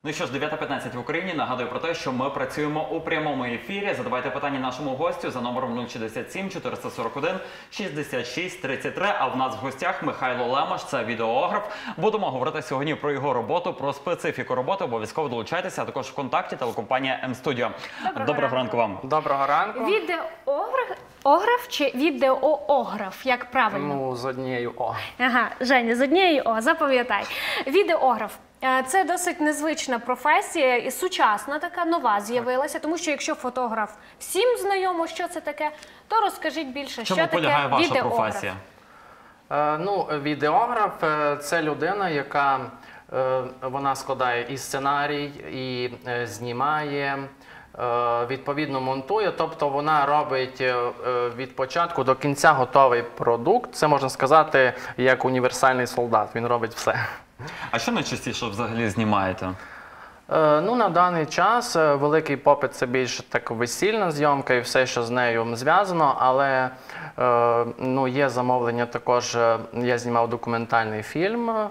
Ну що ж, 9:15 в Україні. Нагадую про те, що ми працюємо у прямому ефірі. Задавайте питання нашому гостю за номером 067 441 66 33. А в нас в гостях Михайло Лемаш, це відеограф. Будемо говорити сьогодні про його роботу, про специфіку роботи. Обов'язково долучайтеся, а також ВКонтакті, телекомпанія М-Студіо. Доброго ранку вам. Доброго ранку. Відеограф чи відеоограф, як правильно? Ну, з однією О. Ага, Женя, з однією О, запам'ятай. Відеограф. Це досить незвична професія і сучасна така, нова з'явилася, тому що якщо фотограф всім знайомо, що це таке, то розкажіть більше, що таке полягає ваша відеограф. професія? Відеограф – це людина, яка вона складає і сценарій, і знімає, відповідно монтує, тобто вона робить від початку до кінця готовий продукт. Це, можна сказати, як універсальний солдат, він робить все. А що найчастіше взагалі знімаєте? Ну, на даний час великий попит – це більше так весільна зйомка і все, що з нею зв'язано, але ну, є замовлення також, я знімав документальний фільм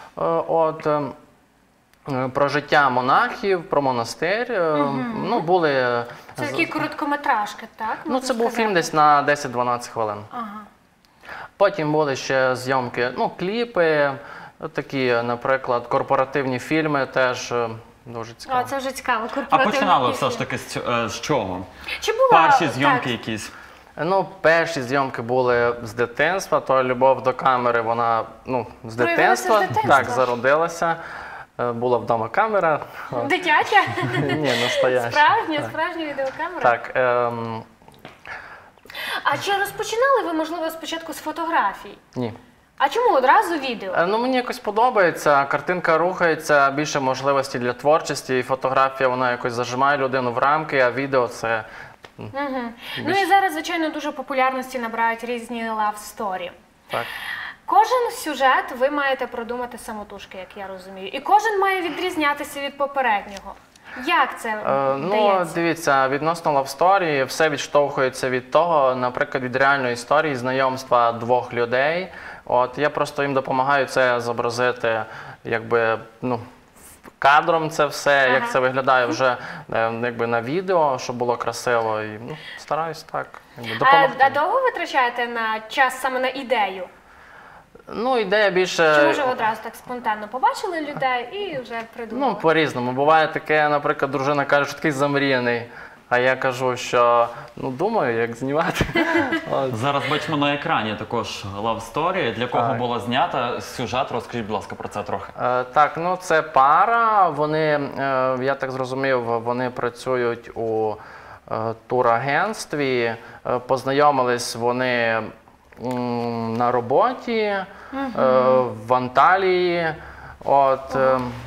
про життя монахів, про монастир. Ну, були... Це такі короткометражки, так? Ну, це був фільм десь на 10-12 хвилин. Ага. Потім були ще зйомки, ну, кліпи, такі, наприклад, корпоративні фільми теж дуже цікаво. О, це вже цікаво. А починали все ж таки з чого? Чи була Перші зйомки так, якісь? Ну, перші зйомки були з дитинства, то любов до камери, вона, ну, з Проявилася дитинства, з дитинства? так, зародилася. Була вдома камера. Дитяча? Ні, настояща. Справжня відеокамера? Так. А чи розпочинали ви, можливо, спочатку з фотографій? Ні. А чому одразу відео? Ну, мені якось подобається, картинка рухається, більше можливостей для творчості, і фотографія, вона якось зажимає людину в рамки, а відео це... Ну і зараз, звичайно, дуже популярності набирають різні love story. Так. Кожен сюжет ви маєте продумати самотужки, як я розумію. І кожен має відрізнятися від попереднього. Як це Ну, вдається? дивіться, відносно Love Story, все відштовхується від того, наприклад, від реальної історії, знайомства двох людей. От, я просто їм допомагаю це зобразити, якби, ну, кадром це все, як це виглядає вже якби на відео, щоб було красиво. І, ну, стараюсь так, якби, допомогти. А довго витрачаєте на час саме на ідею? Ну, ідея більше... Чи може одразу так спонтанно побачили людей і вже придумали? Ну, по-різному. Буває таке, наприклад, дружина каже, що такий замріяний. А я кажу, що, ну, думаю, як знімати. Зараз бачимо на екрані також Love Story. Для кого була знята сюжет? Розкажіть, будь ласка, про це трохи. Так, ну, це пара. Вони, я так зрозумів, вони працюють у турагентстві. Познайомились вони на роботі в Анталії. От,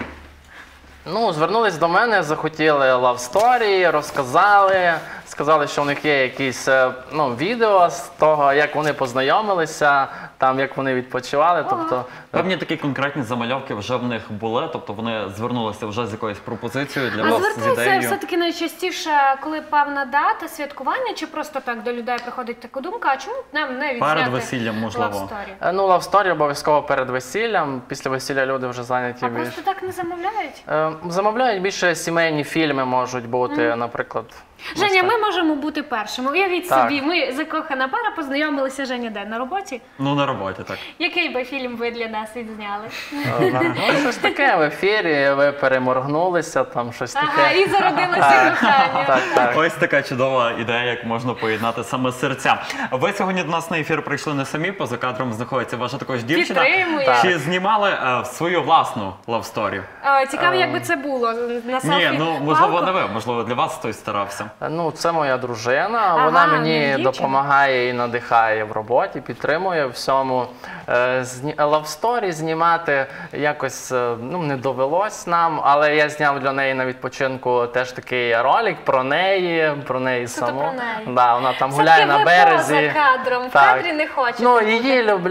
ну, звернулись до мене, захотіли love story, розказали, сказали, що в них є якісь, ну, відео з того, як вони познайомилися, там, як вони відпочивали. Тобто, Певні такі конкретні замальовки вже в них були, тобто вони звернулися вже з якоюсь пропозицією для вас, з звертаються ідеєю. все-таки найчастіше, коли певна дата, святкування, чи просто так до людей приходить така думка, а чому нам не відзняти Перед весіллям, можливо. love story? ну, love story обов'язково перед весіллям, після весілля люди вже зайняті А більш. просто так не замовляють? Замовляють більше сімейні фільми можуть бути, наприклад. Женя, ми можемо бути першими. Уявіть Так. собі, ми закохана пара, познайомилися, Женя де? На роботі? Ну, на роботі, так. Який би фільм ви для нас відзняли? Ну, щось таке в ефірі, ви переморгнулися, там щось таке. Ага, і зародилося кохання. Так, так. Ось така чудова ідея, як можна поєднати саме серця. Ви сьогодні до нас на ефір прийшли не самі, поза кадром знаходиться ваша також дівчина. Підтримує. Чи знімали свою власну love story? Цікаво, як би це було на селфі. Ні, ну, можливо, не ви, можливо, для вас хтось старався. Ну, це моя дружина, вона мені дівчина. допомагає і надихає в роботі, підтримує в всьому. Love story знімати якось, ну, не довелось нам, але я зняв для неї на відпочинку теж такий ролик про неї саму. про неї. Да, вона там Все-таки гуляє на ви березі. поза кадром, в кадрі не хочете Ну, бути.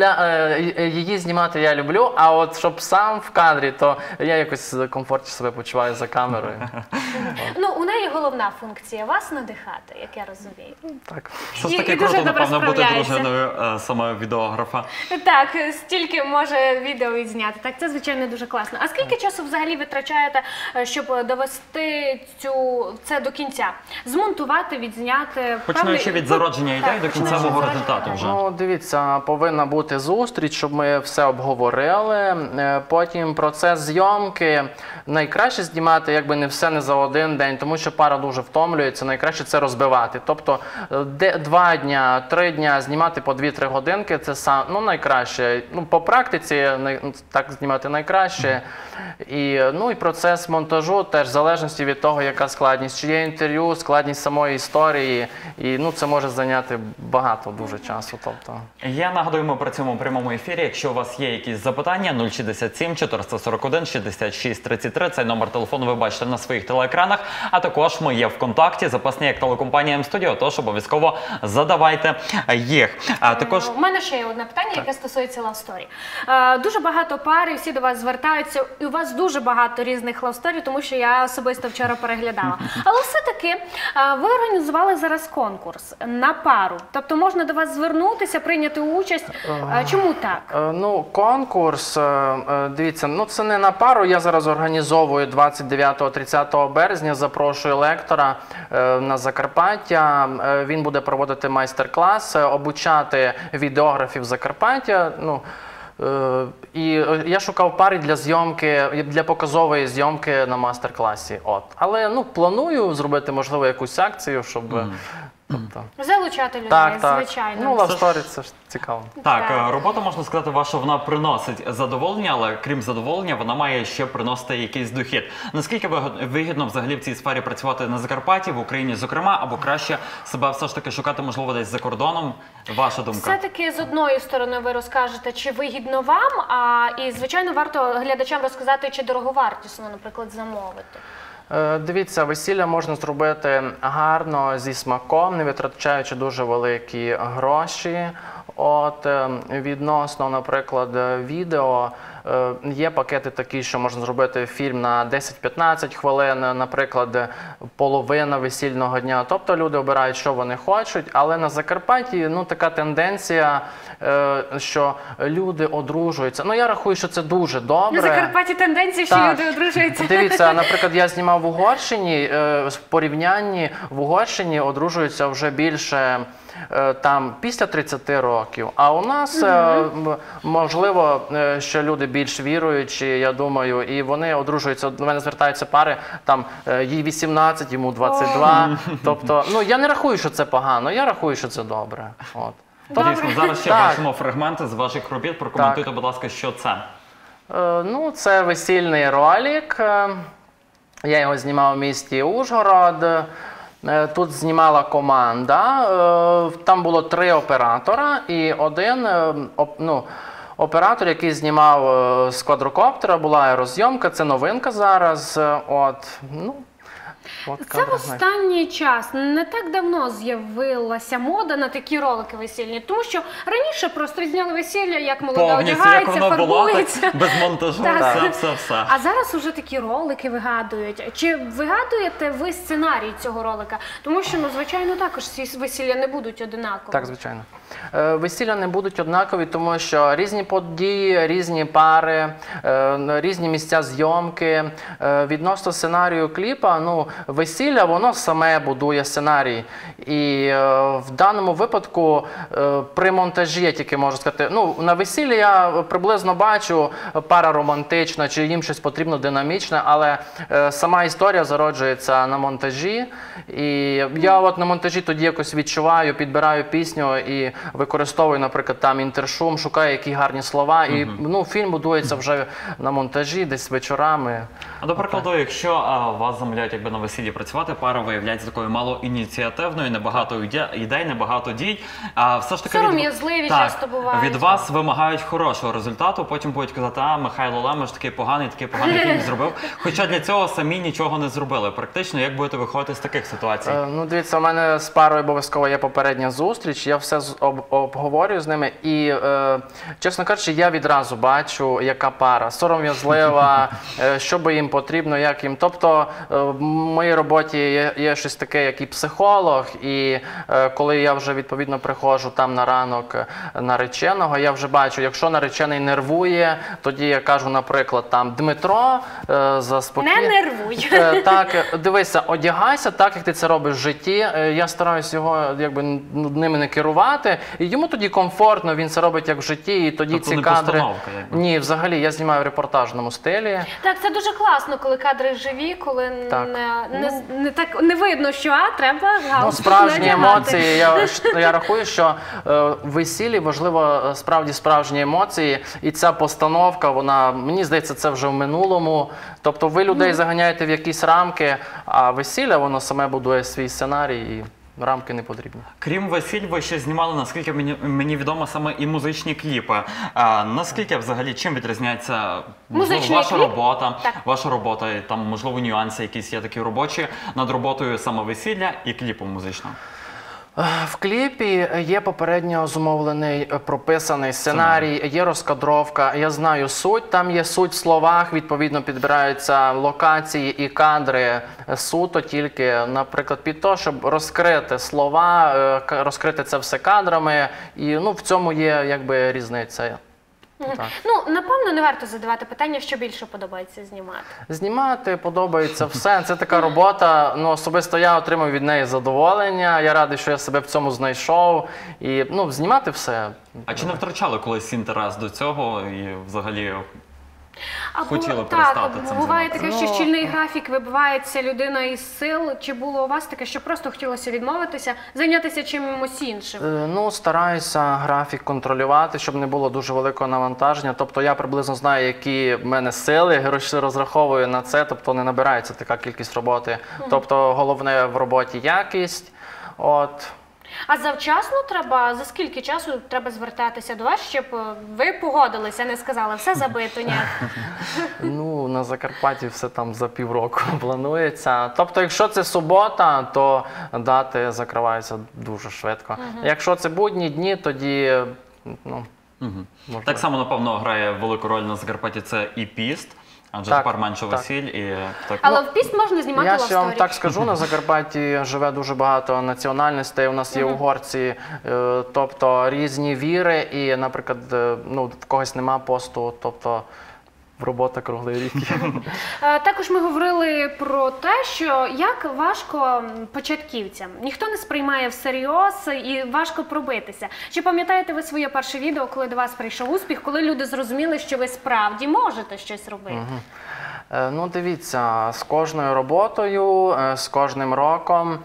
її знімати я люблю, а от щоб сам в кадрі, то я якось комфортніше себе почуваю за камерою. Ну, у неї головна функція. вас надихати, як я розумію. Так. Все ж І таки дуже круто, добре напевно, бути справляється. дружиною саме відеографа. Так, стільки може відео відзняти. Так, це звичайно дуже класно. А скільки часу взагалі витрачаєте, щоб довести це до кінця? Змонтувати, відзняти? Починаючи від зародження ідей до кінцевого результату вже. Ну, дивіться, повинна бути зустріч, щоб ми все обговорили. Потім процес зйомки. Найкраще знімати, якби не все не за один день, тому що пара дуже втомлюється. Найкраще це розбивати. Тобто 2 дня, 3 дня знімати по 2-3 годинки, це найкраще. Ну, по практиці так знімати найкраще. І процес монтажу теж в залежності від того, яка складність. Чи є інтерв'ю, складність самої історії. І це може зайняти багато дуже часу. Тобто. Я нагадую, ми працюємо у прямому ефірі. Якщо у вас є якісь запитання, 067 441 66 33, цей номер телефону ви бачите на своїх телеекранах. А також ми є в контакті, запасні як телекомпанія М-Студіо, тож обов'язково задавайте їх. У мене ще є одне питання, яке стосується Love Story. Дуже багато пар, і всі до вас звертаються, і у вас дуже багато різних Love Story, тому що я особисто вчора переглядала. Але все-таки ви організували зараз конкурс на пару. Тобто можна до вас звернутися, прийняти участь. Чому так? Конкурс, дивіться, це не на пару. Я зараз організовую 29-30 березня, запрошую лектора на Закарпаття. Він буде проводити майстер-клас, обучати відеографів Закарпаття. І я шукав пари для зйомки, для показової зйомки на мастер-класі. Але планую зробити, можливо, якусь акцію, щоб... Залучати людей, звичайно. Love Story – це ж цікаво. Так, робота, можна сказати, ваша, вона приносить задоволення, але крім задоволення, вона має ще приносити якийсь дохід. Наскільки вигідно взагалі в цій сфері працювати на Закарпатті, в Україні зокрема, або краще себе все ж таки шукати, можливо, десь за кордоном? Ваша думка? Все-таки з одної сторони ви розкажете, чи вигідно вам, і, звичайно, варто глядачам розказати, чи дороговартісно, наприклад, замовити. Дивіться, весілля можна зробити гарно, зі смаком, не витрачаючи дуже великі гроші. Відносно, наприклад, відео, є пакети такі, що можна зробити фільм на 10-15 хвилин, наприклад, половина весільного дня. Тобто люди обирають, що вони хочуть, але на Закарпатті така тенденція, що люди одружуються. Я рахую, що це дуже добре. На Закарпатті тенденція, що люди одружуються. Дивіться, наприклад, я знімав в Угорщині, в порівнянні в Угорщині одружуються вже більше там після 30 років. А у нас, можливо, що люди більш віруючі, я думаю, і вони одружуються, до мене звертаються пари, там їй 18, йому 22. Тобто, я не рахую, що це погано, я рахую, що це добре. Дійсно, зараз ще бачимо фрагменти з ваших робіт. Прокоментуйте, будь ласка, що це. Це весільний ролик. Я його знімав в місті Ужгород. Тут знімала команда, там було 3 оператора і один оператор, який знімав з квадрокоптера, була аерозйомка, це новинка зараз. Це в останній час, не так давно з'явилася мода на такі ролики весільні, тому що раніше просто зняли весілля, як молода одягається, фарбується. Без монтажу, все. А зараз уже такі ролики вигадують. Чи вигадуєте ви сценарій цього ролика? Тому що, звичайно, також ці весілля не будуть однакові. Так, звичайно. Весілля не будуть однакові, тому що різні події, різні пари, різні місця зйомки. Відносно сценарію кліпа, весілля, воно саме будує сценарій. І в даному випадку при монтажі, я тільки можу сказати, на весіллі я приблизно бачу пара романтична, чи їм щось потрібно динамічне, але сама історія зароджується на монтажі. І я на монтажі тоді якось відчуваю, підбираю пісню і використовую, наприклад, там інтершум, шукаю які гарні слова. І фільм будується вже на монтажі, десь вечорами. А до прикладу, якщо вас замовляють на весіллі працювати, пара виявляється такою малоініціативною, небагато ідей, небагато дій. Все ж таки сором'язливі часто бувають. Від вас вимагають хорошого результату, потім будуть казати, Михайло Лемеш такий поганий фільм зробив. Хоча для цього самі нічого не зробили. Практично, як будете виходити з таких ситуацій? Дивіться, у мене з парою обов'язково є попередня зустріч, я все обговорюю з ними і, чесно кажучи, я відразу бачу, яка пара сором'язлива, що би їм потрібно, як їм. Тобто, моїй роботі є щось таке, як і психолог, і коли я вже відповідно приходжу там на ранок нареченого, я вже бачу, якщо наречений нервує, тоді я кажу, наприклад, там Дмитро, заспокій. Не нервуй. Так, дивися, одягайся так, як ти це робиш в житті. Я стараюсь його якби ними не керувати, і йому тоді комфортно, він це робить як в житті, і тоді Тобто ці не кадри. постановка, якби. Ні, взагалі я знімаю в репортажному стилі. Так, це дуже класно, коли кадри живі, коли Так. не видно, що треба Ну, галстук справжні надягати. емоції. Я рахую, що в весіллі важливо справді справжні емоції, і ця постановка, вона, мені здається, це вже в минулому. Тобто ви людей заганяєте в якісь рамки, а весілля, воно саме будує свій сценарій, і рамки не потрібні. Крім весіль, ви ще знімали, наскільки мені відомо, саме і музичні кліпи. Наскільки взагалі, чим відрізняється можливо, Музичний ваша кліп? робота, Так. і там, можливо, нюанси якісь є такі робочі над роботою саме весілля і кліпу музичного? В кліпі є попередньо зумовлений, прописаний сценарій, є розкадровка, я знаю суть, там є суть в словах, відповідно підбираються локації і кадри суто тільки, наприклад, під те, щоб розкрити слова, розкрити це все кадрами, і ну, в цьому є якби різниця. Так. Ну, напевно, не варто задавати питання, що більше подобається знімати. Знімати подобається все. Це така робота. Ну, особисто я отримав від неї задоволення. Я радий, що я себе в цьому знайшов. І ну, знімати все. А чи не втрачали колись інтерес до цього і взагалі хотіли так, перестати цим буває займатися? таке, що щільний графік, вибивається людина із сил. Чи було у вас таке, що просто хотілося відмовитися, зайнятися чимось іншим? Ну, стараюся графік контролювати, щоб не було дуже великого навантаження. Тобто я приблизно знаю, які в мене сили, розраховую на це, тобто не набирається така кількість роботи. Тобто головне в роботі якість. От. А завчасно треба, за скільки часу треба звертатися до вас, щоб ви погодилися, не сказали, все забито, ні? Ну, на Закарпатті все там за півроку планується. Тобто, якщо це субота, то дати закриваються дуже швидко. Якщо це будні дні, тоді, ну, можливо. Так само, напевно, грає велику роль на Закарпатті це і піст, адже Так, тепер менше так. весіль. І так, Але в піст можна знімати Я ще вам лавсторі. так скажу, на Закарпатті живе дуже багато національностей. У нас є угорці, тобто різні віри, і, наприклад, ну, в когось нема посту, тобто робота круглий рік. Також ми говорили про те, що як важко початківцям. Ніхто не сприймає всерйоз і важко пробитися. Чи пам'ятаєте ви своє перше відео, коли до вас прийшов успіх, коли люди зрозуміли, що ви справді можете щось робити? Ну, дивіться, з кожною роботою, з кожним роком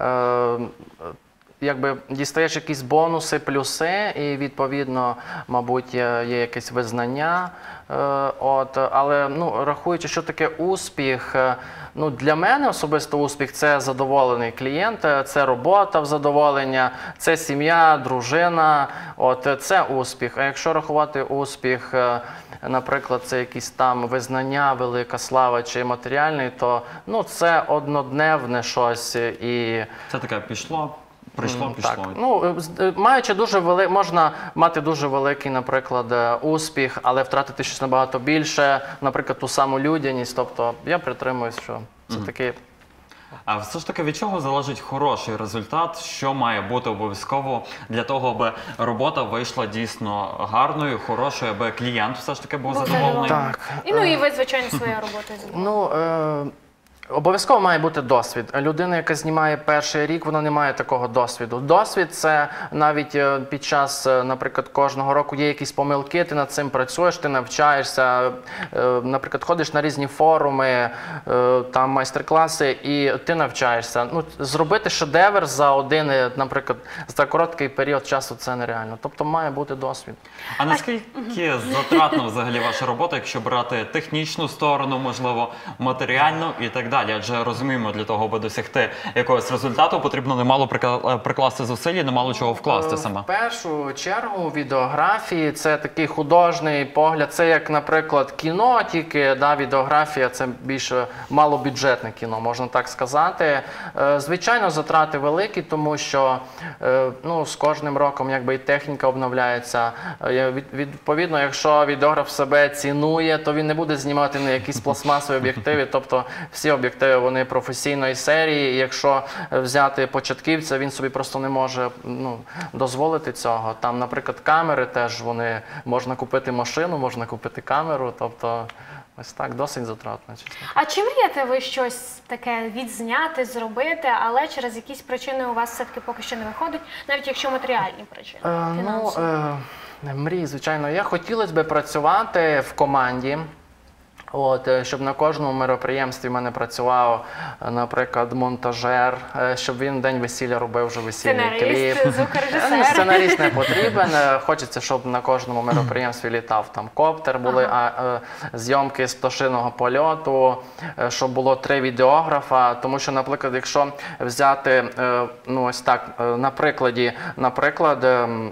якби дістаєш якісь бонуси, плюси, і відповідно, мабуть, є якесь визнання. Але ну, рахуючи, що таке успіх, ну, для мене особисто успіх – це задоволений клієнт, це робота в задоволення, це сім'я, дружина, це успіх. А якщо рахувати успіх, наприклад, це якісь там визнання, велика слава чи матеріальний, то ну, це однодневне щось. І це таке пішло. Прийшло, так. пішло. Ну, маючи можна мати дуже великий, наприклад, успіх, але втратити щось набагато більше, наприклад, ту саму людяність. Тобто я притримуюсь, що це таки. А все ж таки від чого залежить хороший результат? Що має бути обов'язково для того, аби робота вийшла дійсно гарною, хорошою, аби клієнт все ж таки був задоволений? Так. І ну і ви, звичайно, своєю роботою задоволені. Ну, обов'язково має бути досвід. Людина, яка знімає перший рік, вона не має такого досвіду. Досвід – це навіть під час, наприклад, кожного року є якісь помилки, ти над цим працюєш, ти навчаєшся, наприклад, ходиш на різні форуми, там майстер-класи, і ти навчаєшся. Ну, зробити шедевр за один, наприклад, за короткий період часу – це нереально. Тобто має бути досвід. А наскільки затратна взагалі ваша робота, якщо брати технічну сторону, можливо, матеріальну і так далі? Адже розуміємо, для того, аби досягти якогось результату, потрібно немало прикласти зусиль і немало чого вкласти саме. В першу чергу відеографії – це такий художній погляд. Це як, наприклад, кіно, тільки відеографія – це більш малобюджетне кіно, можна так сказати. Звичайно, затрати великі, тому що ну, з кожним роком якби і техніка обновляється. Відповідно, якщо відеограф себе цінує, то він не буде знімати на якісь пластмасові об'єктиви, тобто всі об'єктиви, вони професійної серії, і якщо взяти початківця, він собі просто не може дозволити цього. Там, наприклад, камери теж, можна купити машину, можна купити камеру, тобто ось так, досить затратно, чесно. А чи мрієте ви щось таке відзняти, зробити, але через якісь причини у вас все-таки поки що не виходить, навіть якщо матеріальні причини, фінансові? Мрії, звичайно, хотілося б працювати в команді. Щоб на кожному мероприємстві в мене працював, наприклад, монтажер, щоб він день весілля робив вже весільний кліп. Сценарист, звукорежисер. Сценарист не потрібен. Хочеться, щоб на кожному мероприємстві літав там коптер, були зйомки з пташиного польоту, щоб було 3 відеографа. Тому що, наприклад, якщо взяти, ось так, наприклад,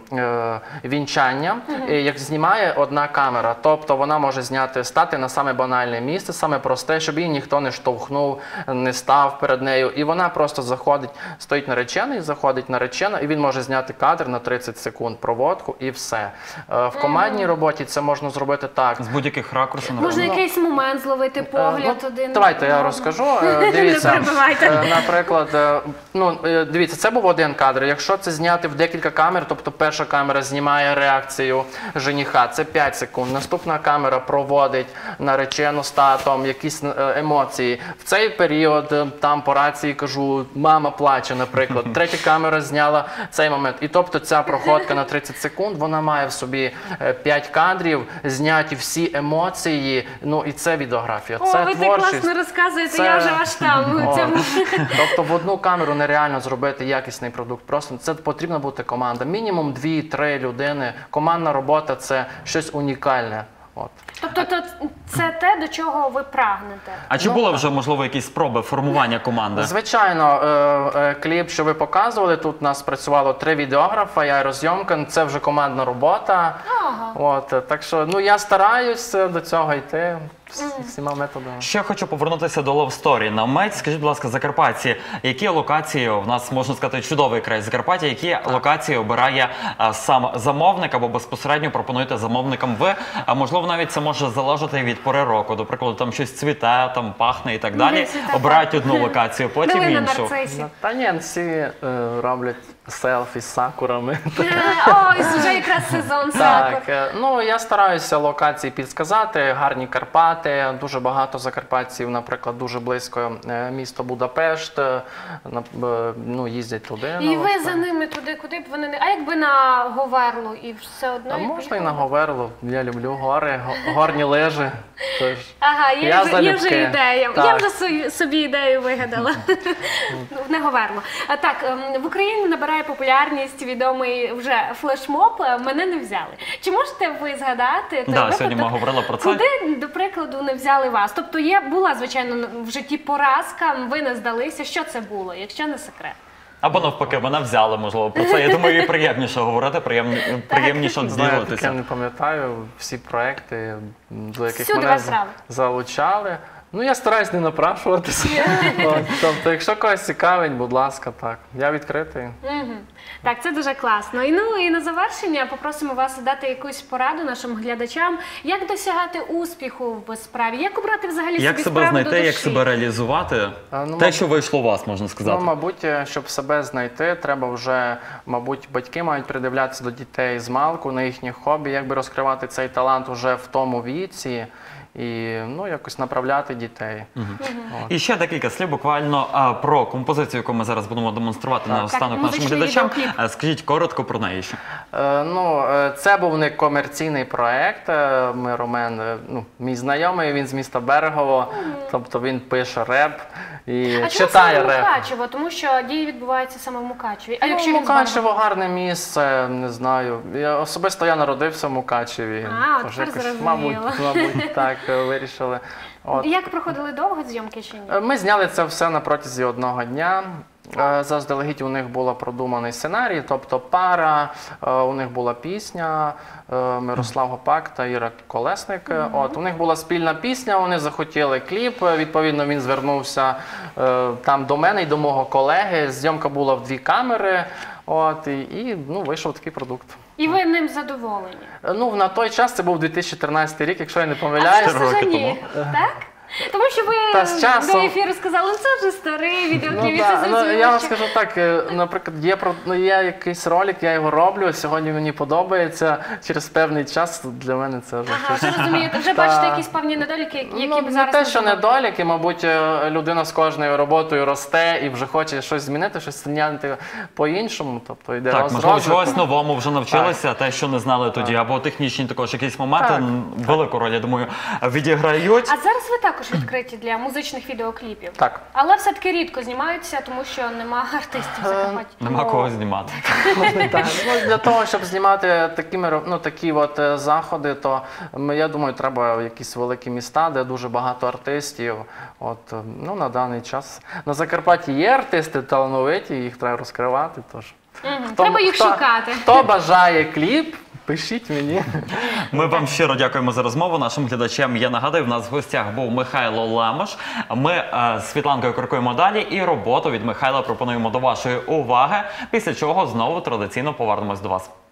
вінчання, як знімає одна камера, тобто вона може стати на саме банальне місце, саме просте, щоб її ніхто не штовхнув, не став перед нею. І вона просто заходить, стоїть наречений, заходить наречена, і він може зняти кадр на 30 секунд, проводку і все. В командній роботі це можна зробити так. З будь-яких ракурсів. Можна якийсь момент зловити, погляд один. Давайте я розкажу. Дивіться, наприклад, дивіться, це був один кадр. Якщо це зняти в декілька камер, тобто перша камера знімає реакцію жениха, це 5 секунд. Наступна камера проводить наречену з татом, якісь емоції. В цей період там по рації кажу, мама плаче, наприклад. Третя камера зняла цей момент. І тобто ця проходка на 30 секунд, вона має в собі 5 кадрів, зняті всі емоції, і це відеографія, це ви творчість. так класно розказуєте, я вже аж там. Тобто в одну камеру нереально зробити якісний продукт. Просто це потрібна бути команда. Мінімум 2-3 людини. Командна робота – це щось унікальне. Тобто це те, до чого ви прагнете? А чи були вже, можливо, якісь спроби формування команди? Звичайно, кліп, що ви показували, тут у нас працювало 3 відеографа, я аерозйомка, це вже командна робота. Так що, я стараюсь до цього йти всіма методами. Ще хочу повернутися до Love Story. Навмець, скажіть, будь ласка, Закарпатті, які локації, в нас, можна сказати, чудовий край Закарпаття, які локації обирає сам замовник або безпосередньо пропонуєте замовникам ви? А можливо, навіть це може залежати від пори року. До прикладу, там щось цвіте, там пахне і так далі. Обирають одну локацію, потім іншу. Та ні, всі роблять селфі з сакурами. Ой, вже якраз сезон сакур. Так, я стараюся локації підсказати, гарні Карпати, дуже багато закарпатців, наприклад, дуже близько місто Будапешт, їздять туди. І ви за ними туди, куди б вони не... А якби на Говерлу і все одно? Можна і на Говерлу, я люблю гори, горні лижі. Ага, є вже ідея. Я вже собі ідею вигадала. Не Говерлу. Так, в Україні набирає популярність відомий вже флешмоб «Мене не взяли». Чи можете ви згадати той випадок, сьогодні ми говорили про це. куди, до прикладу, не взяли вас? Тобто була, звичайно, в житті поразка, ви не здалися. Що це було, якщо не секрет? Або навпаки, мене взяли, можливо, про це. Я думаю, і приємніше говорити, приємніше ділитися. Я не пам'ятаю всі проекти, до яких Всюди мене вас брали. залучали. Я стараюсь не напрашуватися. Тобто, якщо когось цікавить, будь ласка, так. Я відкритий. Так, це дуже класно. І на завершення попросимо вас дати якусь пораду нашим глядачам, як досягати успіху в справі, як обрати взагалі як собі себе справу до знайти, душі? як себе реалізувати? Те, що вийшло у вас, можна сказати. Мабуть, щоб себе знайти, треба вже, мабуть, батьки мають придивлятися до дітей з малку, на їхні хобі, якби розкривати цей талант вже в тому віці. І якось направляти дітей. І ще декілька слів буквально про композицію, яку ми зараз будемо демонструвати на останок нашим глядачам. Скажіть коротко про неї ще. Це був не комерційний проєкт. Ромен, мій знайомий, він з міста Берегово, тобто він пише реп і читає реп. Мукачево? Тому що дії відбуваються саме в Мукачеві. А якщо він з Мукачево гарне місце, не знаю. Особисто я народився в Мукачеві. Тепер зрозуміло. Мабуть, так вирішили. Як проходили довго зйомки чи ні? Ми зняли це все на протязі одного дня. Заздалегідь у них був продуманий сценарій, тобто пара, у них була пісня, Мирослав Гопак та Іра Колесник. У них була спільна пісня, вони захотіли кліп, відповідно він звернувся там до мене і до мого колеги. Зйомка була в 2 камери, і вийшов такий продукт. І ви ним задоволені? На той час це був 2013 рік, якщо я не помиляюсь. А це вже ні, так? Тому що Та з ви часом- до ефіру сказали, це вже старий відеокліп, Ну, це так, зовсім я вам інше. скажу так, наприклад, є якийсь ролик, я його роблю, сьогодні мені подобається, через певний час для мене це вже Ага, щось. вже розумієте, вже Та. бачите якісь певні недоліки, які Ну, б не зараз те, що зробили. недоліки, мабуть, людина з кожною роботою росте і вже хоче щось змінити, щось змінити по-іншому, тобто йде Так, можливо, розвиток. чогось новому вже навчилися, те, що не знали тоді, або технічні також якісь моменти Так. велику роль, я думаю, відіграють. А зараз ви також відкриті для музичних відеокліпів. Так. Але все-таки рідко знімаються, тому що нема артистів в Закарпатті. Нема кого знімати. Так, ну, для того, щоб знімати такі от заходи, то я думаю, треба в якісь великі міста, де дуже багато артистів. От, ну, на даний час на Закарпатті є артисти талановиті, їх треба розкривати. Тож. Треба їх шукати. Хто бажає кліп, пишіть мені. Ми вам щиро дякуємо за розмову. Нашим глядачам я нагадую, в нас в гостях був Михайло Лемош. Ми з Світланкою крокуємо далі і роботу від Михайла пропонуємо до вашої уваги, після чого знову традиційно повернемось до вас.